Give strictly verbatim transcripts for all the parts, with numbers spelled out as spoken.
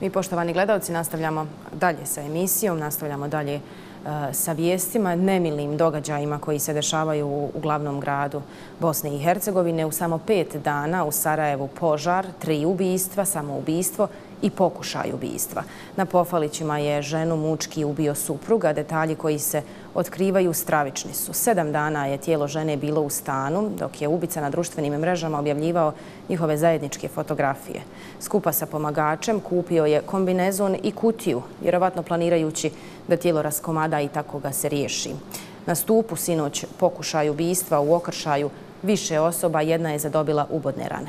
Mi, poštovani gledalci, nastavljamo dalje sa emisijom, nastavljamo dalje sa vijestima, nemilim događajima koji se dešavaju u glavnom gradu Bosne i Hercegovine. U samo pet dana u Sarajevu požar, tri ubistva, samoubistvo i pokušaj ubistva. Na Pofalićima je ženu mučki ubio supruga. Detalji koji se otkrivaju stravični su. Sedam dana je tijelo žene bilo u stanu, dok je ubica na društvenim mrežama objavljivao njihove zajedničke fotografije. Skupa sa pomagačem kupio je kombinezon i kutiju, vjerovatno planirajući da tijelo raskomada i tako ga se riješi. Na stupu sinoć pokušaj ubistva u Okršaju više osoba, jedna je zadobila ubodne rane.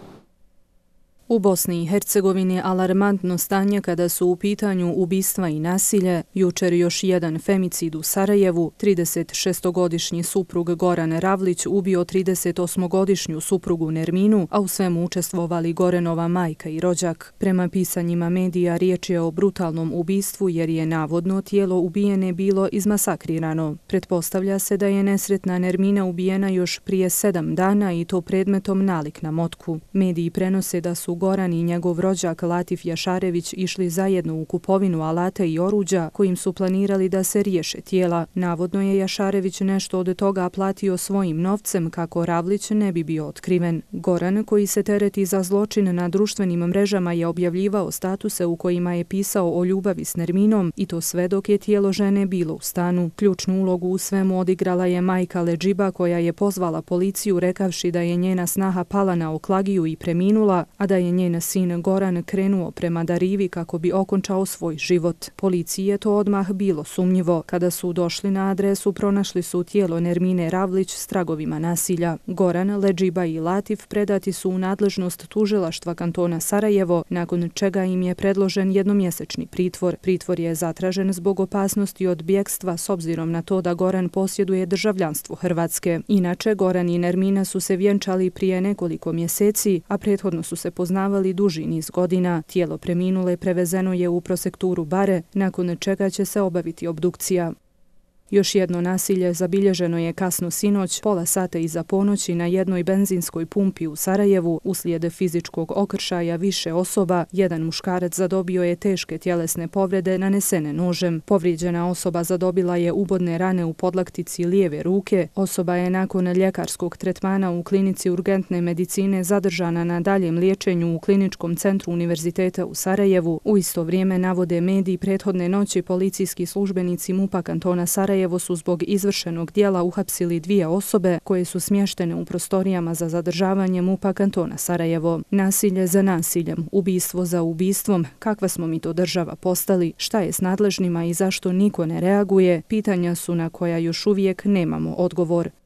U Bosni i Hercegovini je alarmantno stanje kada su u pitanju ubistva i nasilje. Jučer još jedan femicid u Sarajevu. trideset šestogodišnji suprug Goran Ravlić ubio tridesetosmogodišnju suprugu Nerminu, a u svemu učestvovali Gorenova majka i rođak. Prema pisanjima medija riječ je o brutalnom ubistvu jer je navodno tijelo ubijene bilo izmasakrirano. Pretpostavlja se da je nesretna Nermina ubijena još prije sedam dana i to predmetom nalik na motku. Mediji prenose da su Goran i njegov rođak Latif Jašarević išli zajedno u kupovinu alata i oruđa kojim su planirali da se riješe tijela. Navodno je Jašarević nešto od toga platio svojim novcem kako Ravlić ne bi bio otkriven. Goran, koji se tereti za zločin na društvenim mrežama, je objavljivao statuse u kojima je pisao o ljubavi s Nerminom i to sve dok je tijelo žene bilo u stanu. Ključnu ulogu u svemu odigrala je majka Ledžiba, koja je pozvala policiju rekavši da je njena snaha pala na oklagiju i preminula, a da je njen sin Goran krenuo prema Darivi kako bi okončao svoj život. Policiji je to odmah bilo sumnjivo. Kada su došli na adresu, pronašli su tijelo Nermine Ravlić s tragovima nasilja. Goran, Ledžiba i Latif predati su u nadležnost tužilaštva kantona Sarajevo, nakon čega im je predložen jednomjesečni pritvor. Pritvor je zatražen zbog opasnosti od bjekstva s obzirom na to da Goran posjeduje državljanstvo Hrvatske. Inače, Goran i Nermina su se vjenčali prije nekoliko mjeseci, a prethodno su se poznavali duži niz godina. Tijelo preminule prevezeno je u prosekturu Bare, nakon čega će se obaviti obdukcija. Još jedno nasilje zabilježeno je kasno sinoć, pola sata iza ponoći, na jednoj benzinskoj pumpi u Sarajevu. Uslijed fizičkog okršaja više osoba, jedan muškarac zadobio je teške tjelesne povrede nanesene nožem. Povrijeđena osoba zadobila je ubodne rane u podlaktici lijeve ruke. Osoba je nakon ljekarskog tretmana u klinici urgentne medicine zadržana na daljem liječenju u kliničkom centru Univerziteta u Sarajevu. U isto vrijeme, navode mediji, prethodne noći policijski službenici MUP-a kantona Sarajevo Evo su zbog izvršenog dijela uhapsili dvije osobe koje su smještene u prostorijama za zadržavanje MUP-a kantona Sarajevo. Nasilje za nasiljem, ubistvo za ubistvom, kakva smo mi to država postali, šta je s nadležnima i zašto niko ne reaguje, pitanja su na koja još uvijek nemamo odgovor.